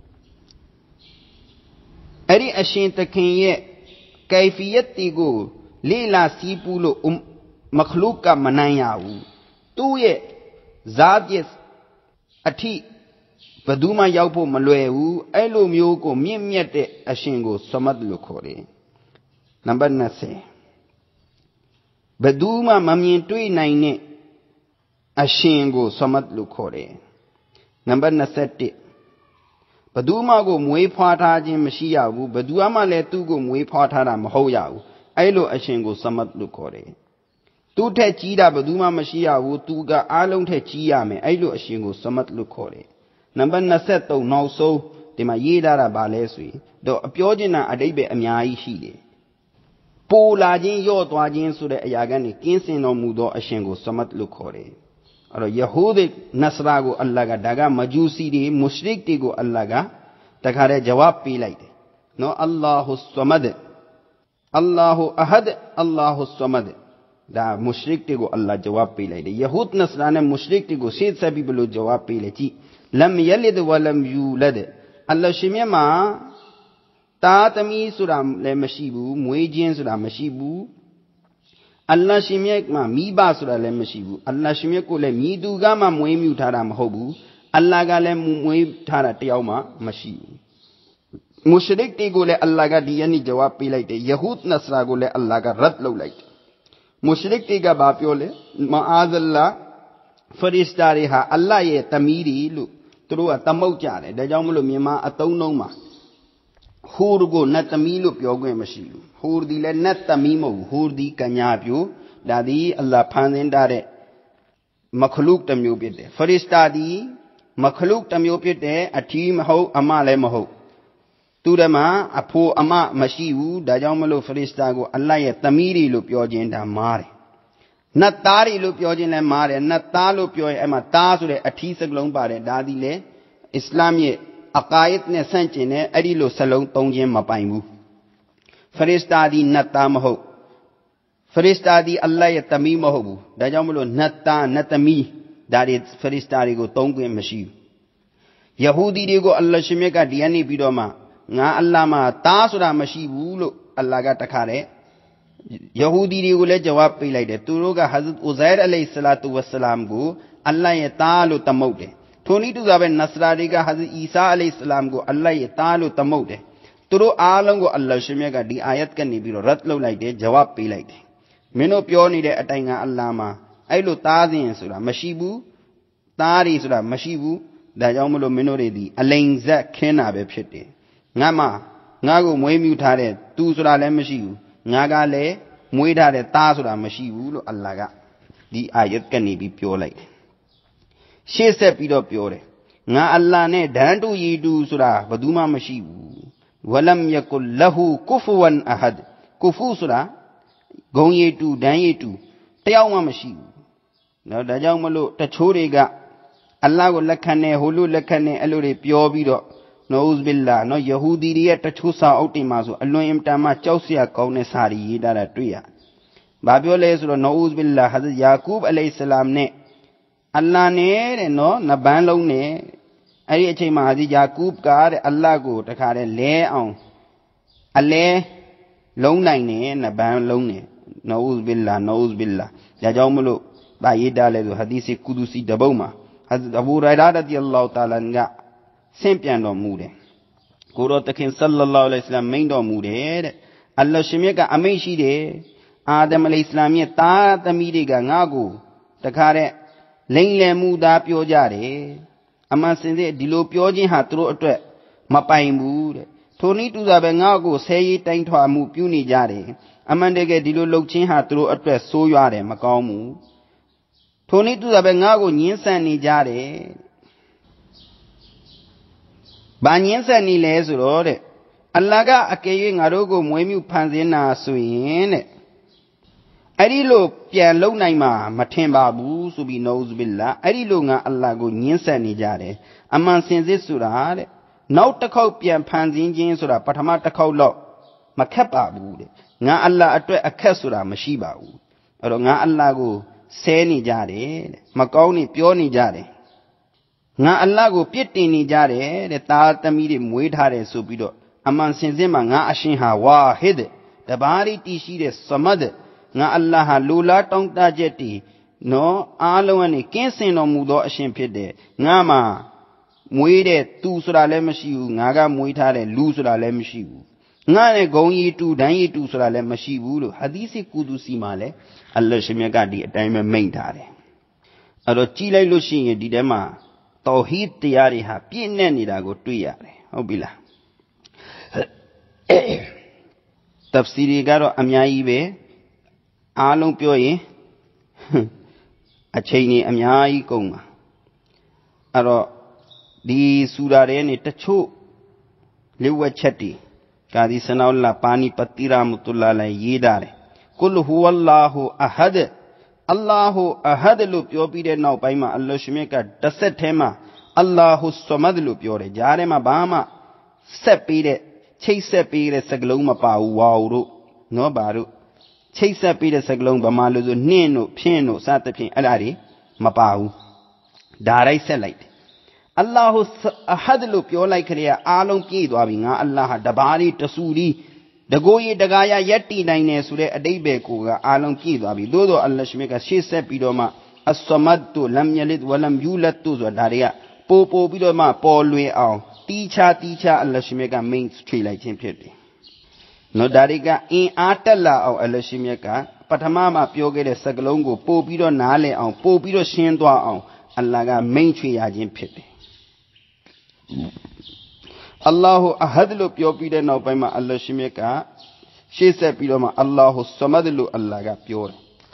အဲ့ဒီအရှင်တခင်ရဲ့ကိုင်ဖီယတ်တီကိုလေလာစီးပူးလို့မခလုကမနိုင်ရဘူးသူ့ရဲ့ဇာတ်ရဲ့အထိဘယ်သူမှရောက်ဖို့မလွယ်ဘူးအဲ့လိုမျိုးကိုမြင့်မြတ်တဲ့အရှင်ကိုသမတ်လို့ခေါ်တယ်နံပါတ်၂၀ဘယ်သူမှမမြင်တွေ့နိုင်တဲ့အရှင်ကိုသမတ်လို့ခေါ်တယ်နံပါတ်၂၁ဘယ်သူမှကိုမွေးဖွားထားခြင်းမရှိရဘူးဘယ်သူမှလည်းသူ့ကိုမွေးဖွားထားတာမဟုတ်ရဘူးအဲ့လိုအရှင်ကိုသမတ်လို့ခေါ်တယ်သူ့ထက်ကြီးတာဘယ်သူမှမရှိရဘူးသူကအားလုံးထက်ကြီးရမယ်အဲ့လိုအရှင်ကိုသမတ်လို့ခေါ်တယ်နံပါတ်၂၃နောက်ဆုံးဒီမှာရေးထားတာဗာလဲဆိုရင်တော့အပြောချင်တာအတိတ်ပဲအများကြီးရှိတယ်ပိုလာခြင်းယော့သွားခြင်းဆိုတဲ့အရာကနေကင်းစင်တော်မူသောအရှင်ကိုသမတ်လို့ခေါ်တယ်အဲ့တော့ယဟူဒ်နစရာကိုအလ္လာဟ်ကဒါကမဂျူစီတွေမုရှရစ်တွေကိုအလ္လာဟ်ကတခါတည်းဂျဝပ်ပေးလိုက်တယ်နော်အလ္လာဟူဆမဒ်အလ္လာဟူအဟဒ်အလ္လာဟူဆမဒ် da mushrik te ko Allah jawab pe lai de yahud nasrani mushrik te ko shet sat pi blo jawab pe lai ji lam yalid wa lam yulad Allah shin myat ma ta tami soda le mashi bu mwe jin soda mashi bu Allah shin myat ma mi ba soda le mashi bu Allah shin myat ko le mi tu ka ma mwe myu tha da ma hot bu Allah ka le mwe tha da tayaw ma mashi bu mushrik te ko le Allah ka di yan ni jawab pe lai de yahud nasra ko le Allah ka rad lou lai mushrik te ka ba pyo le maazallah farishta de ha Allah ye tami ri lu tu do a tamaut ja de da jaw ma lo myanma a taung nong ma hur ko nat tami lu pyo kwin mashi lu hur di le nat tami mo hur di kanya pyo da di Allah phan sin da de makhluk ta myo phit de farishta di makhluk ta myo phit de a thi ma hot ama le ma hot tu de ma a pho ama mashi bu da jaw ma lo farishta ko Allah ye tami ri lu pyo jin da ma de nat ta ri lu pyo jin le ma de nat ta lu pyo yin ai ma ta so de a thi sak long pa de da di le Islam ye aqaid ne san chin ne ai di lo salong tong jin ma pain bu farishta di nat ta ma hot farishta di Allah ye tami ma hot bu da jaw ma lo nat ta nat tami da de farishta ri ko tong kwin mashi Yahudi de ko Allah shin myat ka di yan ni pi do ma nga Allah ma ta soda mashi bu lo Allah ka takha de Yahudi de ko le jawab pe lai de tu ro ka Hazrat Uzair alayhi salatu wassalam ko Allah ye ta lo tamaut de thoni tu sa be Nasra de ka Hazrat Isa alayhi salam ko Allah ye ta lo tamaut de tu ro aalong ko Allah shin myat ka di ayat ka ni pi ro rat lou lai de jawab pe lai de min do pyo ni de a tai nga Allah ma ai lo ta sin soda mashi bu ta ri soda mashi bu da jaw ma lo min do de di alain zat khin na be phit de nga ma nga ko mwe myu tha de tu soda le mashi bu nga ka le mwe tha de ta soda mashi bu lo Allah ka di ayat ka ni pi pyo lai de shet set pi do pyo de nga Allah ne dan tu yi tu soda badu ma mashi bu walam yakul lahu kufuwan ahad kufu soda gong yi tu dan yi tu tayaw ma mashi bu no da jaw ma lo ta cho de ka Allah ko lakhan ne ho lo lakhan ne a lo de pyo pi do Nauz billah no Yahudi ri ye tachu sa aut ti ma so alon imtan ma chauk sia kaung ne sa ri yi da da twai ya ba pyo le so Nauz billah Hazrat Yaqub alayhi salam ne Allah ne de no na ban long ne ai a chain ma Hazrat Yaqub ka de Allah ko takha de le aung a le long nai ne na ban long ne Nauz billah Nauz billah da jaw ma lo ba yi da le so hadith qudusi da bau ma Hazrat Abu Hurairah radiyallahu ta'ala ngaဆင့်ပြန်တော်မူတယ်ကိုရောသခင်ဆလ္လာလာဟူအလိုင်ဝါဆလမ်မိန့်တော်မူတယ်တဲ့အလ္လာဟ်ရှင်မြတ်ကအမိန့်ရှိတယ်အာဒမ်အလိုင်စလမ်ရဲ့သားသမီးတွေကငါ့ကိုတခါတဲ့လိမ်လည်မှုသားပြောကြတယ်အမှန်စင်စစ်ဒီလိုပြောခြင်းဟာသူတို့အတွက်မပိုင်ဘူးတဲ့ထိုနည်းတူစွာပဲငါ့ကိုဆဲရေးတိုင်းထွာမှုပြုနေကြတယ်အမှန်တကယ်ဒီလိုလုပ်ခြင်းဟာသူတို့အတွက်ဆိုးရွားတယ်မကောင်းဘူးထိုနည်းတူစွာပဲငါ့ကိုညှင်းဆန်နေကြတယ်ဘာညင်းဆက်နေလဲဆိုတော့တဲ့အလ္လာဟ်ကအကယ်၍ငါတို့ကိုမွေးမြူဖန်ဆင်းတာဆိုရင်တဲ့အဲ့ဒီလိုပြန်လုံနိုင်မှာမထင်ပါဘူးဆိုပြီးနောဇဘီလာအဲ့ဒီလိုငါအလ္လာဟ်ကိုညင်းဆက်နေကြတယ်အမှန်စင်စစ်ဆိုတာတဲ့နောက်တစ်ခေါက်ပြန်ဖန်ဆင်းခြင်းဆိုတာပထမတစ်ခေါက်တော့မခက်ပါဘူးတဲ့ငါအလ္လာဟ်အတွက်အခက်ဆိုတာမရှိပါဘူးအဲ့တော့ငါအလ္လာဟ်ကိုဆဲနေကြတယ်တဲ့မကောင်းနေပြောနေကြတယ်ငါအလ္လာဟ်ကိုပြစ်တင်နေကြတယ်တဲ့သားသမီးတွေမွေးထားတယ်ဆိုပြီးတော့အမှန်စင်စစ်မှာငါအရှင်ဟာဝါဟစ်တဘာရီတည်ရှိတဲ့ဆမတ်ငါအလ္လာဟ်ဟာလူလားတောင်းတချက်တည်နော်အားလုံးကနေကင်းစင်တော်မူသောအရှင်ဖြစ်တယ်ငါမှာမွေးတဲ့သူဆိုတာလည်းမရှိဘူးငါကမွေးထားတဲ့လူဆိုတာလည်းမရှိဘူးငါနဲ့ဂုံရီတူဒန်းရီတူဆိုတာလည်းမရှိဘူးလို့ဟာဒီစ်ကူဒူစီမှာလည်းအလ္လာဟ်ရှင်မြတ်ကဒီအတိုင်းပဲမိန့်ထားတယ်အဲ့တော့ကြည်လိုက်လို့ရှိရင်ဒီထဲမှာတောဟီဒ်တရားတွေဟာပြည့်နဲ့နေတာကိုတွေ့ရတယ်ဟုတ်ပြီလားတပ်စီရီကတော့အများကြီးပဲအားလုံးပြောရင်အချိန်ကြီးအများကြီးကုန်ပါအဲ့တော့ဒီစူရာတွေနဲ့တချို့လေဝက်ချက်တွေကာဒီဆနာဥလာပါနီပတိရာမတုလာလည်းရေးထားတယ်ကုလဟူဝလ္လာဟူအဟဒ်အလ္လာဟူအဟဒ်လို့ပြောပြီးတဲ့နောက်ပိုင်းမှာအလ္လာဟ်ရှင်မြတ်ကတစ်ဆက်ထဲမှာအလ္လာဟူဆမဒ်လို့ပြောတယ်ကြားထဲမှာဘာမှဆက်ပြီးတဲ့ချိတ်ဆက်ပြီးတဲ့စကားလုံးမပါဘူးဝါဟုတို့နော်ဘာတို့ Chase up Peter Saglong Bamalu, Nino, Piano, Satapin, Alari, Mapau. Darai Selite. Allah Hadlup, your like a Alon Kidwabinga, Allah, Dabari, Tasuri, the Goye, the Gaya, Yeti, Nine, Sure, a day bekuga, Alon Kidwabi, Dodo, Allah Shmeka, she said Pidoma, a Somatu, Lam Yalit, Walam Yulat to Daria, Popo Pidoma, Paul Way out, teacher, teacher, Allah Shmeka, main street like champion. No Dariga, in Atala or Allah Shmeka, Patamama, Pioge, the Sagalongo, Popido Nale, on Popido Shendwa on, Allah got main tree, Ajin Pity. Allahu ahadlu pure pide no paima Allah shimeka she said pidoma Allahu samadlu Allah ga pure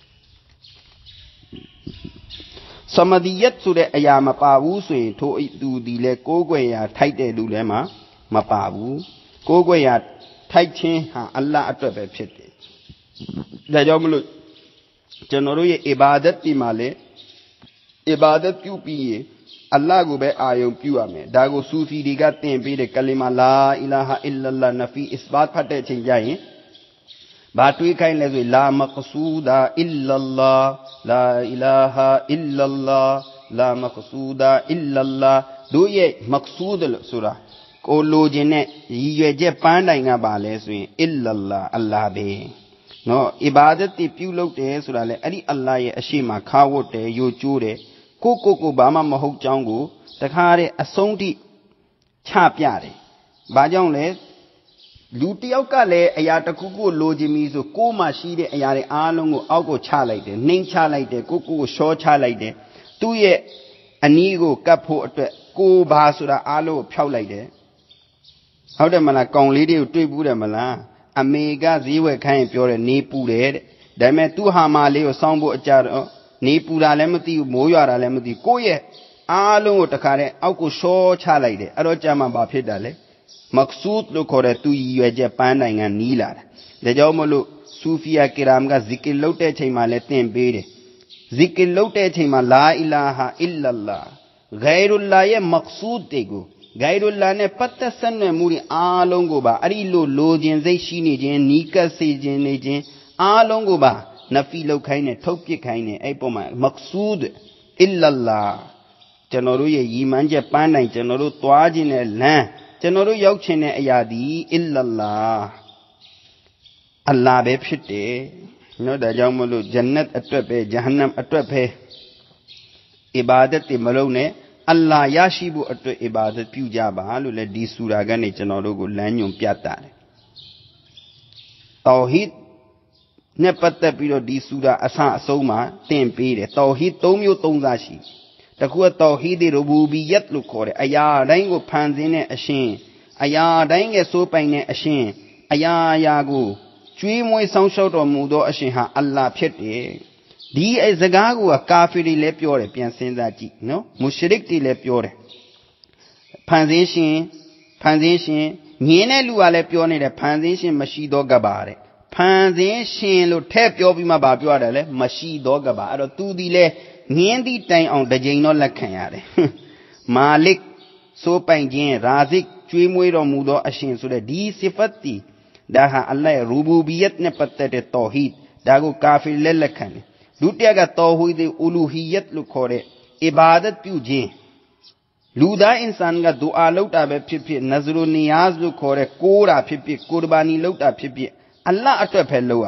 samadiyat sure aya ma pa bu so yin tho tu di le ko kwet ya thai de lu le ma ma pa bu ko kwet ya thai chin ha Allah atwat be phit de da jaw ma lo chano ro ye ibadat ti ma le ibadat pyu pi ye Allah go be ayong pyu ame da go sufi di ga tin pi de kalima la ilaha illallah nafi isbat phat de chin ja yin ba twi khai le so la maqsuda illallah la ilaha illallah la maqsuda illallah do ye maqsud sura ko lo jin ne yi yue jet pan dai nga ba le so yin illallah Allah be no ibadat ti pyu lok de sura le ari Allah ye ashi ma kha wot de yo chu de ko ko ko ba ma ma houk chaung ko takha de asong ti cha pya de ba jaung le lu tiyauk ka le aya takku ko lo jin mi so ko ma shi de aya de a long ko auk ko cha lai de ning cha lai de ko ko ko shaw cha lai de tu ye ani ko kat pho atwet ko ba soda a lo ko phyauk lai de hout de mala kaung le de ko twai pu de mala ame ga zi wet khai yin pyo de ne pu de de da me tu ha ma le ko saung pho acha do ne pura le mati mo ywa da le mati ko ye a long ko takha de auk ko shaw cha lai de ado cha ma ba phit da le maqsood lo kho de tu yi yue jet pan dai nga ni la da jaw ma lo sufiya kiram ga zikr lok de chain ma le tin pe de zikr lok de chain ma la ilaha illallah ghairullah ye maqsood te ko ghairullah ne pattat san nwe mu ri a long ko ba ari lo lo jin sai shi ni jin ni kat se jin ne jin a long ko ba nafi lok khai ne thok pit khai ne ai po ma maqsood illallah chano ro ye yi man jet pan dai chano ro twa jin ne lan chano ro yauk chin ne aya di illallah Allah be phit de no da jaw ma lo jannat atwat be jahannam atwat be ibadat ti malong ne Allah ya shi bu atwat ibadat pyu ja ba lo le di sura ga ne chano ro ko lan nyun pyat ta de tauhid ne pattat pi lo di sura asa asong ma tin pe de tauhid three myo three sa shi takku tauhid rububiyyat lo kho de aya dain ko phan sin ne a shin aya dain ge so pain ne a shin aya ya ko chwi mwe saung shaut tor mu do a shin ha Allah phit de di ai zaga ko kafir ri le pyo de pyan sin sa ji no mushrik ti le pyo de phan sin shin phan sin shin nyin ne lu ga le pyo ne de phan sin shin mashi do ga ba de phan sin shin lo thet pyo pi ma ba pyo da le mashi do ga ba ado tu di le ngin di tain aung da jain no lak khan ya de malik so pain jin razik chwi mwe tor mu do a shin so de di sifat ti da ha Allah ye rububiyyat ne pattat de tauhid da ko kafir le lak khan lu tya ga tauhid uluhiyyat lo kho de ibadat pyu jin lu da insan ga dua lok ta be phit phit nazru niyaz lo kho de ko da phit phit qurbani lok ta phit phit Allah atwat phe lo ya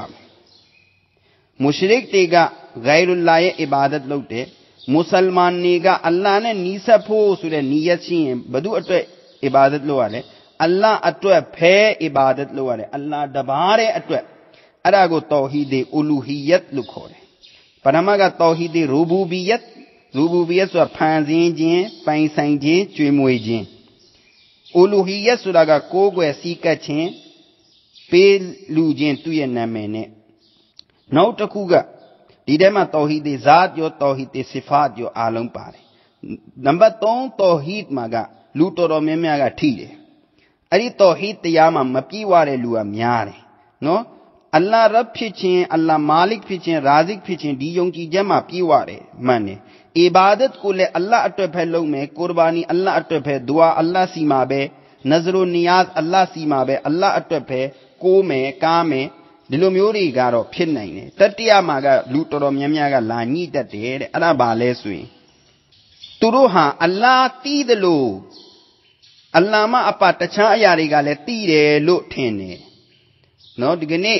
mushrik te ga ghairullah ye ibadat lok de musalman ne ga Allah ne nisat pho so de niyat shin yin badu atwat ibadat lo ya le Allah atwat phe ibadat lo ya le Allah dabar ye atwat ada ko tauhid uluhiyyat lo kho de parama ga tauhid rububiyyat rububiyyat so phan sin jin pain sain jin chwi mwe jin uluhiyyat so da ga ko kwet si kat chin pe lu jin tu ye namme ne naw takku ga di de ma tauhid zat yo tauhid sifat yo along pa de number three tauhid ma ga lu tor tor mya mya ga thi de ari tauhid tya ma ma pi wa de lu ga mya de no Allah rab phit chin Allah malik phit chin razik phit chin di yong ji jet ma pi wa de man ne ibadat ko le Allah atwat phe long me qurbani Allah atwat phe dua Allah si ma be nazru niyaz Allah si ma be Allah atwat phe ko me ka me ဒီလိုမျိုးတွေကတော့ဖြစ်နိုင်တယ်တတိယမှာကလူတော်တော်များများကလာညှိတတ်တယ်တဲ့အဲ့ဒါဘာလဲဆိုရင်သူတို့ဟာအလ္လာဟ်သိတယ်လို့အလ္လာဟ်မအပတခြားအရာတွေကလည်းသိတယ်လို့ထင်တယ်နော်ဒီကနေ့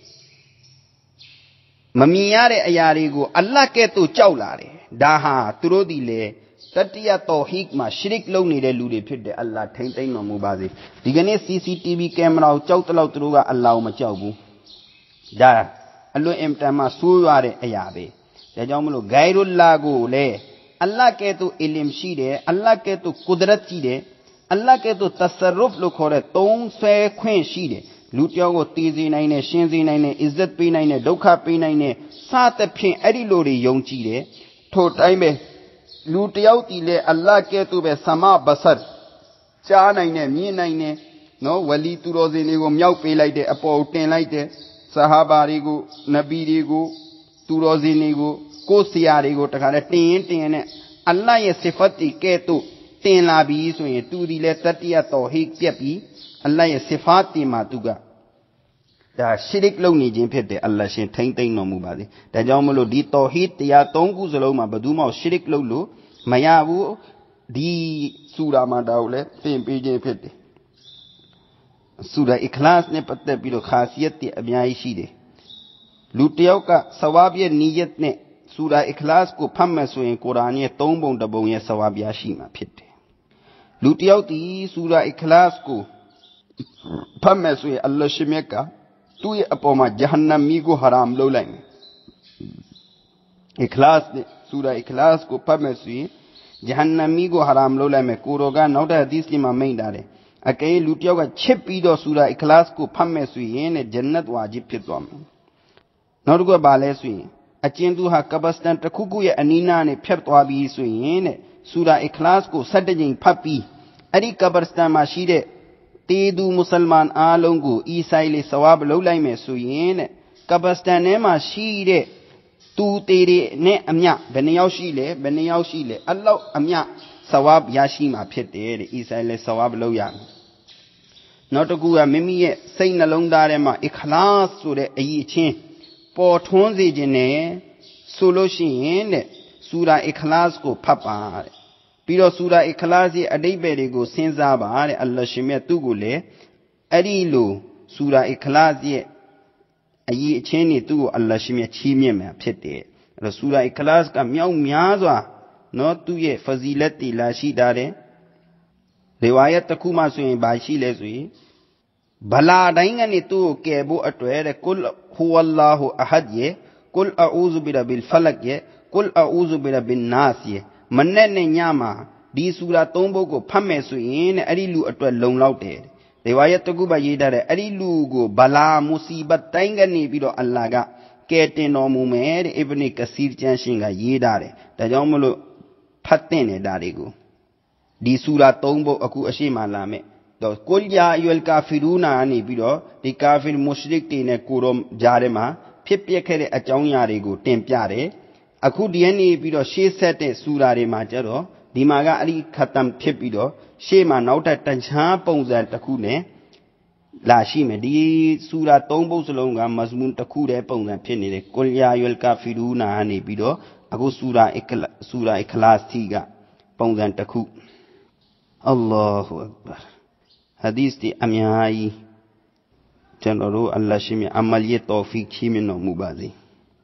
မမြင်ရတဲ့အရာတွေကိုအလ္လာဟ်ကဲ့သို့ကြောက်လာတယ်ဒါဟာသူတို့ဒီလေတတိယတောဟီဒ်မှာရှရစ်လုပ်နေတဲ့လူတွေဖြစ်တယ်အလ္လာဟ်ထိမ့်သိမ့်တော်မူပါစေဒီကနေ့ C C T V ကင်မရာကိုကြောက်တဲ့လောက်သူတို့ကအလ္လာဟ်ကိုမကြောက်ဘူးဒါအလွန်အင်တန်မှဆိုးရွားတဲ့အရာပဲဒါကြောင့်မလို့ဂိုင်ရုလာကိုလေအလ္လာဟ်ကဲ့သို့အီလမ်ရှိတယ်အလ္လာဟ်ကဲ့သို့ကုဒရတ်ရှိတယ်အလ္လာဟ်ကဲ့သို့တဆရဖ်လို့ခေါ်တဲ့သုံးဆွဲခွင့်ရှိတယ်လူတယောက်ကိုတည်စေနိုင်တယ်ရှင်းစေနိုင်တယ်အစ္စတ်ပေးနိုင်တယ်ဒုက္ခပေးနိုင်တယ်စသဖြင့်အဲ့ဒီလိုတွေယုံကြည်တယ်ထို့တိုင်းပဲလူတယောက်တည်လေအလ္လာဟ်ကဲ့သို့ပဲဆမဘဆတ်ကြားနိုင်တယ်မြင်နိုင်တယ်နော်ဝလီသူတော်စင်တွေကိုမြောက်ပေးလိုက်တယ်အပေါ်တင်လိုက်တယ်ဆဟာဘာတွေကိုနဗီတွေကိုသူတော်စင်တွေကိုကိုယ်ဆရာတွေကိုတခါလဲတင်ရင်တင်ရင်နဲ့အလ္လာဟ်ရဲ့ဆစ်ဖတ်တီကဲ့သို့တင်လာပြီးဆိုရင်သူဒီလေတတိယတောဟီဒ်ပြက်ပြီးအလ္လာဟ်ရဲ့ဆစ်ဖတ်တီမှာသူကဒါရှရစ်လုပ်နေခြင်းဖြစ်တယ်အလ္လာဟ်ရှင်ထိမ့်သိမ့်တော်မူပါစေဒါကြောင့်မလို့ဒီတောဟီဒ်တရားသုံးခုစလုံးမှာဘယ်သူမှရှရစ်လုပ်လို့မရဘူးဒီဆူရာမှာဒါကိုလည်းသင်ပေးခြင်းဖြစ်တယ်ဆူရာအခလာစ်နဲ့ပတ်သက်ပြီးတော့ခါစီယတ်တွေအများကြီးရှိတယ်လူတယောက်ကဆဝါဘ်ရဲ့နီယတ်နဲ့ဆူရာအခလာစ်ကိုဖတ်မယ်ဆိုရင်ကုရ်အာန်ရဲ့သုံးပုံတစ်ပုံရဲ့ဆဝါဘ်ရရှိမှာဖြစ်တယ်လူတယောက်ဒီဆူရာအခလာစ်ကိုဖတ်မယ်ဆိုရင်အလ္လာဟ်ရှင်မြတ်ကသူ့ရဲ့အပေါ်မှာဂျဟန္နမ်မီကိုဟရာမ်လုပ်လိုက်မယ်အခလာစ်နဲ့ဆူရာအခလာစ်ကိုဖတ်မယ်ဆိုရင်ဂျဟန္နမ်မီကိုဟရာမ်လုပ်လိုက်မယ်ကိုရောကနောက်တဲ့ဟဒီသ်မှာမိန့်ထားတယ်အကယ်လူတယောက်ကချစ်ပြီးတော့ဆူရာအခလာစ်ကိုဖတ်မယ်ဆိုရင်တဲ့ဂျန်နတ်ဝါဂျစ်ဖြစ်သွားမယ်နောက်တစ်ခုကဘာလဲဆိုရင်အကျဉ်သူဟာကဘစတန်တစ်ခုခုရဲ့အနီးနားနဲ့ဖြတ်သွားပြီးဆိုရင်တဲ့ဆူရာအခလာစ်ကို၁၇ကြိမ်ဖတ်ပြီးအဲ့ဒီကဘစတန်မှာရှိတဲ့တေသူမွတ်စလမန်အားလုံးကိုအီဆိုင်လေးဆဝါဘလုပ်လိုက်မယ်ဆိုရင်တဲ့ကဘစတန်ထဲမှာရှိတဲ့သူတေတွေနဲ့အမြဘယ်နှယောက်ရှိလဲဘယ်နှယောက်ရှိလဲအလောက်အမြဆဝါဘရရှိမှာဖြစ်တယ်တဲ့အီဆိုင်လေးဆဝါဘလုပ်ရမယ်နောက်တစ်ခုကမိမိရဲ့စိတ်နှလုံးသားထဲမှာအခလာစ်ဆိုတဲ့အယိအချင်းပေါ်ထွန်းစေခြင်းနဲ့ဆိုလို့ရှိရင်တဲ့ဆူရာအခလာစ်ကိုဖတ်ပါတဲ့ပြီးတော့ဆူရာအခလာစ်ရဲ့အဓိပ္ပာယ်တွေကိုစဉ်းစားပါတဲ့အလ္လာဟ်ရှင်မြတ်သူ့ကိုလည်းအဲ့ဒီလိုဆူရာအခလာစ်ရဲ့အရေးအချင်းတွေသူ့ကိုအလ္လာဟ်ရှင်မြတ်ချီးမြှင့်မှာဖြစ်တယ်အဲ့တော့ဆူရာအခလာစ်ကမြောက်များစွာနော်သူ့ရဲ့ဖဇီလတ်တီလာရှိတာတဲ့ရေဝါယတ်တစ်ခုမှဆိုရင်ဘာရှိလဲဆိုရင်ဘလာတိုင်းကနေသူ့ကိုကယ်ဖို့အတွက်တဲ့ကုလဟူဝလ္လာဟူအဟဒ်ရဲ့ကုလအူဇူဘီရဘီလ်ဖလတ်ရဲ့ကုလအူဇူဘီရဘီနာစ်ရဲ့မနဲ့နဲ့ညမှာဒီဆူရာသုံးပုဒ်ကိုဖတ်မယ်ဆိုရင်တဲ့အဲ့ဒီလူအတွက်လုံလောက်တယ်ရေဝါယတ်တစ်ခုမှရေးထားတယ်အဲ့ဒီလူကိုဘလာမူစီဘတ်တိုင်းကနေပြီးတော့အလ္လာဟ်ကကယ်တင်တော်မူမယ်တဲ့အစ်ဘနီကစီရ်ကျမ်းရှင်ကရေးထားတယ်ဒါကြောင့်မလို့ဖတ်တဲ့နေတာတွေကိုဒီဆူရာသုံးပုဒ်အခုအရှိမလာမယ်တော့ကုလ်ယာအယူလ်ကာဖီရူနာနေပြီးတော့ဒီကာဖီမုရှရစ်တွေနဲ့ကိုရောကြားထဲမှာဖြစ်ပျက်ခဲ့တဲ့အကြောင်းအရာတွေကိုတင်ပြတယ်အခုဒီနေ့ပြီးတော့ရှေ့ဆက်တဲ့ဆူရာတွေမှာကျတော့ဒီမှာကအဲ့ဒီခတ်တမ်ဖြစ်ပြီးတော့ရှေ့မှာနောက်ထပ်တခြားပုံစံတစ်ခုနဲ့လာရှိမယ်ဒီဆူရာသုံးပုဒ်စလုံးကမဇမွန်တစ်ခုတည်းပုံစံဖြစ်နေတယ်ကုလ်ယာယူလ်ကာဖီရူနာနေပြီးတော့အခုဆူရာအကလဆူရာအခလာစ်တီကပုံစံတစ်ခုအလ္လာဟူအက်ဘာဟဒီသ်တီအများကြီးကျွန်တော်တို့အလ္လာဟ်ရှင်မြတ်အမလ်ရဲ့တောဖီခ်ချီးမြှင့်တော်မူပါစေ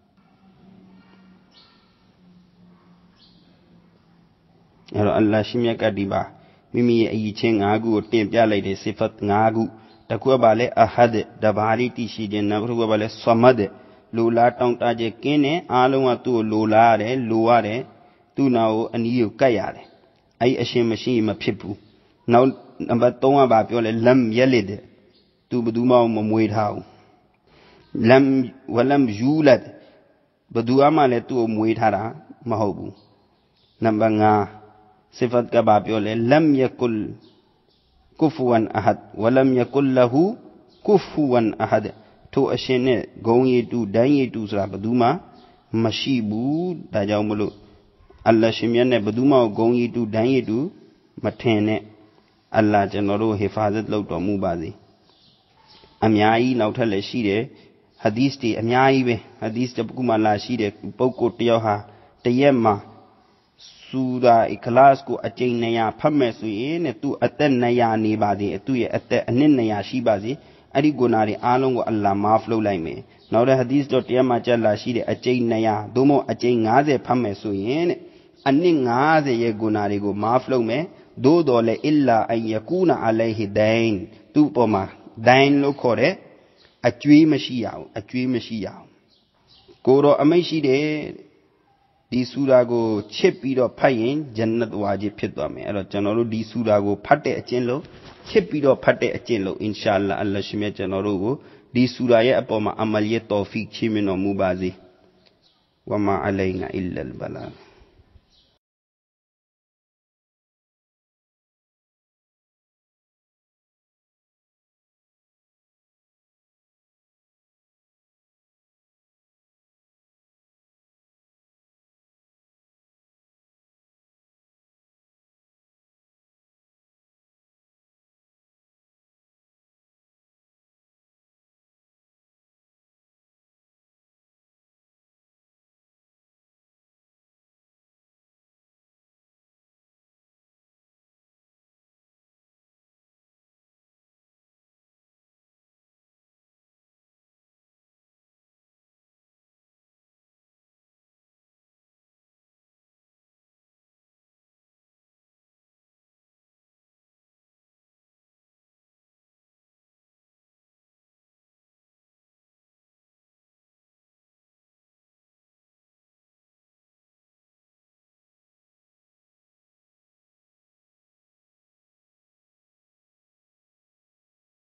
အဲ့တော့အလ္လာဟ်ရှင်မြတ်ကဒီပါမိမိရဲ့အရေးချင်း၅ခုကိုတင်ပြလိုက်တဲ့စိဖတ်၅ခုတစ်ခုကပါလဲအဟဒ်တဘာရီတိရှိခြင်းနောက်တစ်ခုကပါလဲဆမဒ်လိုလားတောင်းတခြင်းကင်းတဲ့အားလုံးကသူ့ကိုလိုလားရတယ်လိုရတယ်သူ့နာကိုအနီးကိုကတ်ရတယ်အဲ့အရှင်မရှိမဖြစ်ဘူးနောက်နံပါတ်၃ကပါပြောလဲလမ်ယလစ်သူဘယ်သူမှမမွေးထားဘူးလမ်ဝလမ်ယူလတ်ဘယ်သူမှလည်းသူ့ကိုမွေးထားတာမဟုတ်ဘူးနံပါတ်၅စိဖတ်ကပါပြောလဲလမ်ယကုလ်ကုဖဝန်အဟဒ်ဝလမ်ယကုလ်လဟူကုဖဝန်အဟဒ်ထိုအရှင်နဲ့ဂုံရည်တူဒန်းရည်တူဆိုတာဘယ်သူမှမရှိဘူးဒါကြောင့်မလို့အလ္လာဟ်ရှင်မြတ်နဲ့ဘယ်သူမှဂုံရည်တူဒန်းရည်တူမထင်နဲ့အလ္လာဟ်ကျွန်တော်တို့ဟီဖာဇတ်လုပ်တော်မူပါစေအများကြီးနောက်ထပ်လည်းရှိတယ်ဟ hadith တွေအများကြီးပဲ hadith တစ်ခုမှလာရှိတဲ့ပုဂ္ဂိုလ်တယောက်ဟာတရက်မှာစူရာအခလာစ်ကိုအကျဉ်းနေရဖတ်မယ်ဆိုရင်တဲ့သူအသက်နှစ်ရာနေပါသေးသူရဲ့အသက်အနှစ်နှစ်ရာရှိပါစေအဲ့ဒီဂုဏတွေအားလုံးကိုအလ္လာဟ်မာဖ်လုပ်လိုက်မယ်နောက်တဲ့ hadith တော့တရားမှာကြက်လာရှိတဲ့အကျဉ်းနှစ်ရာသို့မဟုတ်အကျဉ်း၅၀ဖတ်မယ်ဆိုရင်တဲ့အနှစ်၅၀ရဲ့ဂုဏတွေကိုမာဖ်လုပ်မယ်သို့တော်လည်းအလ္လာအယကူနာအလိုင်ဟီဒိုင်သူ့ပေါ်မှာဒိုင်လို့ခေါ်တဲ့အကျွေးမရှိရအောင်အကျွေးမရှိရအောင်ကိုတော့အမိတ်ရှိတယ်ဒီဆူရာကိုချစ်ပြီးတော့ဖတ်ရင်ဂျန်နတ်ဝါဂျစ်ဖြစ်သွားမယ်အဲ့တော့ကျွန်တော်တို့ဒီဆူရာကိုဖတ်တဲ့အကျင့်လို့ချစ်ပြီးတော့ဖတ်တဲ့အကျင့်လို့အင်ရှာအလ္လာဟ်အလ္လာဟ်ရှင်မြတ်ကျွန်တော်တို့ကိုဒီဆူရာရဲ့အပေါ်မှာအမလ်ရဲ့တော်ဖီကချီးမြှင့်တော်မူပါစေဝမာအလိုင်နာအီလ္လလ်ဘလာ